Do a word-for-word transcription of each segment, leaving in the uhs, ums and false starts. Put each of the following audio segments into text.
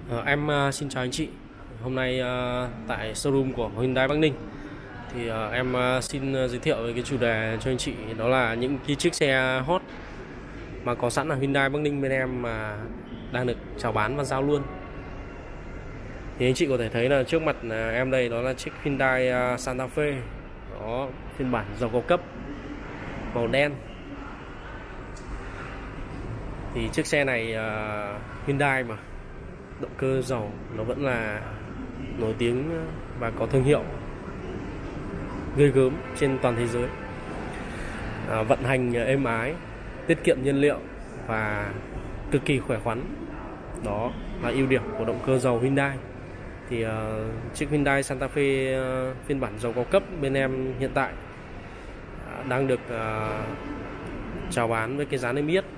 Ờ, em uh, xin chào anh chị. Hôm nay uh, tại showroom của Hyundai Bắc Ninh thì uh, em uh, xin uh, giới thiệu về cái chủ đề cho anh chị, đó là những cái chiếc xe hot mà có sẵn ở Hyundai Bắc Ninh bên em mà đang được chào bán và giao luôn. Thì anh chị có thể thấy là trước mặt uh, em đây đó là chiếc Hyundai uh, Santa Fe, đó phiên bản dòng cao cấp màu đen. Thì chiếc xe này uh, Hyundai mà động cơ dầu nó vẫn là nổi tiếng và có thương hiệu ghê gớm trên toàn thế giới. À, vận hành êm ái, tiết kiệm nhiên liệu và cực kỳ khỏe khoắn. Đó là ưu điểm của động cơ dầu Hyundai. Thì uh, chiếc Hyundai Santa Fe uh, phiên bản dầu cao cấp bên em hiện tại uh, đang được uh, chào bán với cái giá niêm yết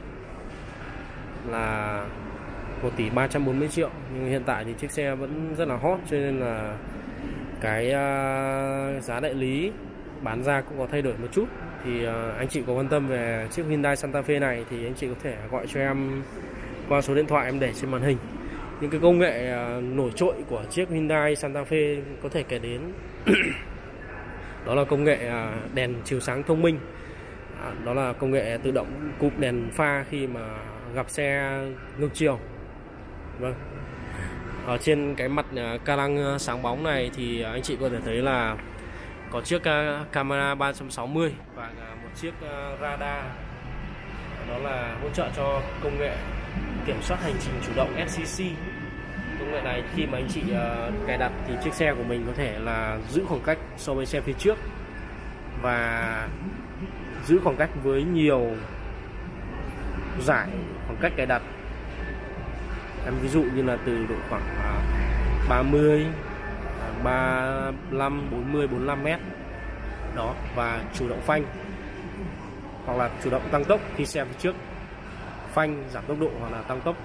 là một tỷ ba trăm bốn mươi triệu, nhưng hiện tại thì chiếc xe vẫn rất là hot, cho nên là cái uh, giá đại lý bán ra cũng có thay đổi một chút. Thì uh, anh chị có quan tâm về chiếc Hyundai Santa Fe này thì anh chị có thể gọi cho em qua số điện thoại em để trên màn hình. Những cái công nghệ uh, nổi trội của chiếc Hyundai Santa Fe có thể kể đến đó là công nghệ uh, đèn chiếu sáng thông minh, uh, đó là công nghệ tự động cụp đèn pha khi mà gặp xe ngược chiều. Vâng. Ở trên cái mặt ca lăng sáng bóng này thì anh chị có thể thấy là có chiếc camera ba trăm sáu mươi và một chiếc radar, đó là hỗ trợ cho công nghệ kiểm soát hành trình chủ động ét xê xê. Công nghệ này khi mà anh chị cài đặt thì chiếc xe của mình có thể là giữ khoảng cách so với xe phía trước và giữ khoảng cách với nhiều giải khoảng cách cài đặt. Em ví dụ như là từ độ khoảng ba mươi, ba mươi lăm, bốn mươi, bốn mươi lăm mét đó, và chủ động phanh hoặc là chủ động tăng tốc khi xe phía trước, phanh giảm tốc độ hoặc là tăng tốc.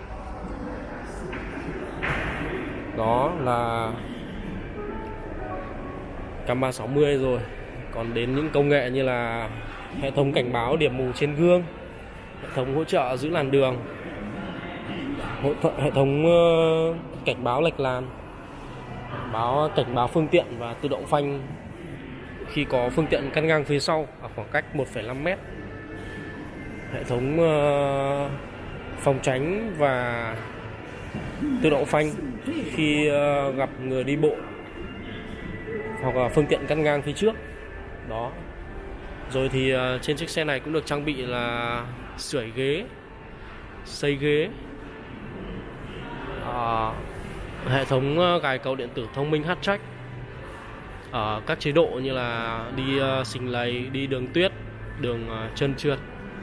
Đó là cam ba sáu mươi rồi. Còn đến những công nghệ như là hệ thống cảnh báo điểm mù trên gương, hệ thống hỗ trợ giữ làn đường, hệ thống cảnh báo lệch làn, báo cảnh báo phương tiện và tự động phanh khi có phương tiện cắt ngang phía sau ở khoảng cách một phẩy năm mét, hệ thống phòng tránh và tự động phanh khi gặp người đi bộ hoặc là phương tiện cắt ngang phía trước. Đó. Rồi thì trên chiếc xe này cũng được trang bị là sưởi ghế, xây ghế, À, hệ thống cài cầu điện tử thông minh H-Track ở các chế độ như là đi uh, xình lầy, đi đường tuyết, đường uh, trơn trượt.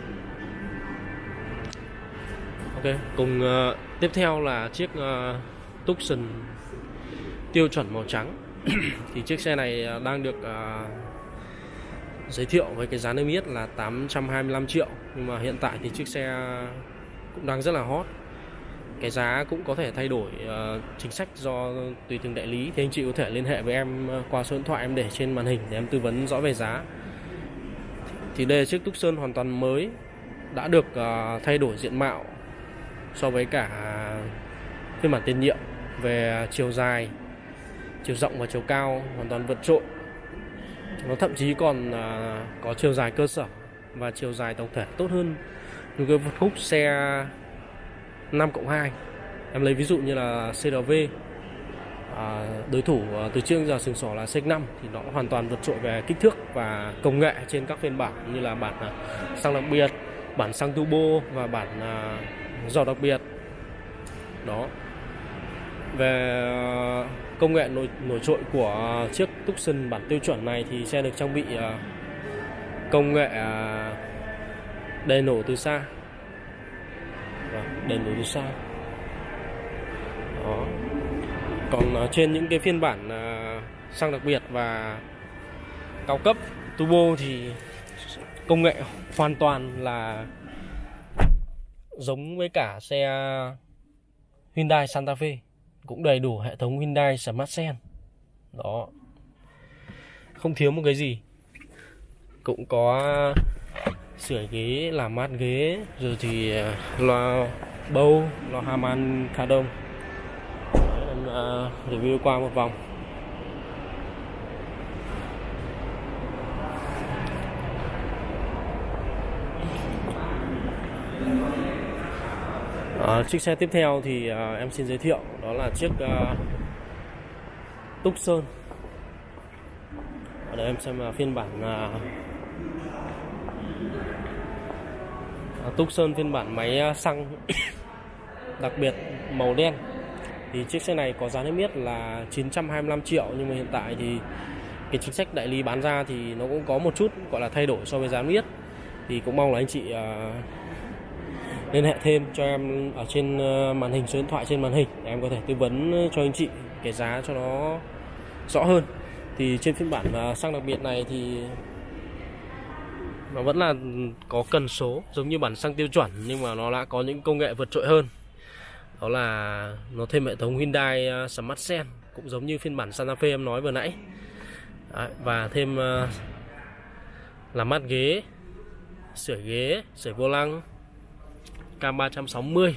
Ok, cùng uh, tiếp theo là chiếc uh, Tucson tiêu chuẩn màu trắng. Thì chiếc xe này đang được uh, giới thiệu với cái giá niêm yết là tám trăm hai mươi lăm triệu, nhưng mà hiện tại thì chiếc xe cũng đang rất là hot. Cái giá cũng có thể thay đổi uh, chính sách do tùy từng đại lý, thì anh chị có thể liên hệ với em qua số điện thoại em để trên màn hình để em tư vấn rõ về giá. Thì đây là chiếc Tucson hoàn toàn mới, đã được uh, thay đổi diện mạo so với cả phiên bản tiền nhiệm về chiều dài, chiều rộng và chiều cao hoàn toàn vượt trội. Nó thậm chí còn uh, có chiều dài cơ sở và chiều dài tổng thể tốt hơn những cái phân khúc xe năm cộng hai. Em lấy ví dụ như là xê rờ vê, à, đối thủ từ trước đến giờ sừng sỏ là xê ích năm, thì nó hoàn toàn vượt trội về kích thước và công nghệ trên các phiên bản như là bản xăng đặc biệt, bản xăng turbo và bản uh, dầu đặc biệt. Đó. Về công nghệ nổi, nổi trội của chiếc Tucson bản tiêu chuẩn này thì xe được trang bị uh, công nghệ uh, đèn nổ từ xa. Đèn nổ từ xa. Đó. Còn uh, trên những cái phiên bản uh, xăng đặc biệt và cao cấp turbo thì công nghệ hoàn toàn là giống với cả xe Hyundai Santa Fe, cũng đầy đủ hệ thống Hyundai Smart Sense. Đó, không thiếu một cái gì. Cũng có sưởi ghế, làm mát ghế, rồi thì loa bâu, loa Harman Kardon. uh, review qua một vòng. Uh, chiếc xe tiếp theo thì uh, em xin giới thiệu, đó là chiếc uh, Tucson. Ở đây em xem là phiên bản uh, uh, Tucson phiên bản máy xăng đặc biệt màu đen. Thì chiếc xe này có giá niêm yết là chín trăm hai mươi lăm triệu, nhưng mà hiện tại thì cái chính sách đại lý bán ra thì nó cũng có một chút gọi là thay đổi so với giá niêm yết. Thì cũng mong là anh chị uh, liên hệ thêm cho em ở trên màn hình, số điện thoại trên màn hình để em có thể tư vấn cho anh chị cái giá cho nó rõ hơn. Thì trên phiên bản xăng đặc biệt này thì nó vẫn là có cần số giống như bản xăng tiêu chuẩn, nhưng mà nó đã có những công nghệ vượt trội hơn. Đó là nó thêm hệ thống Hyundai Smart Sense, cũng giống như phiên bản Santa Fe em nói vừa nãy. Đấy, và thêm uh, làm mát ghế, sưởi ghế, sưởi vô lăng, cam ba trăm sáu mươi.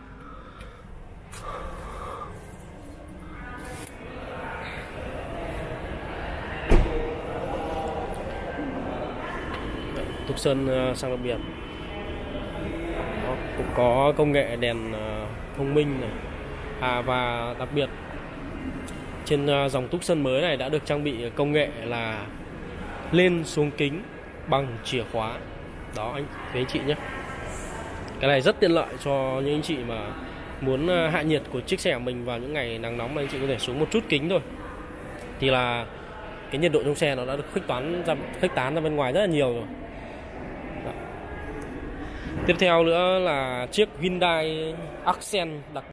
Tucson uh, xăng đặc biệt. Đó, cũng có công nghệ đèn uh, thông minh này. À, và đặc biệt trên uh, dòng Tucson mới này đã được trang bị công nghệ là lên xuống kính bằng chìa khóa. Đó anh, với anh chị nhé. Cái này rất tiện lợi cho những anh chị mà muốn hạ nhiệt của chiếc xe của mình vào những ngày nắng nóng, anh chị có thể xuống một chút kính thôi thì là cái nhiệt độ trong xe nó đã được khuếch tán ra, khuếch tán ra bên ngoài rất là nhiều rồi. Đó. Tiếp theo nữa là chiếc Hyundai Accent đặc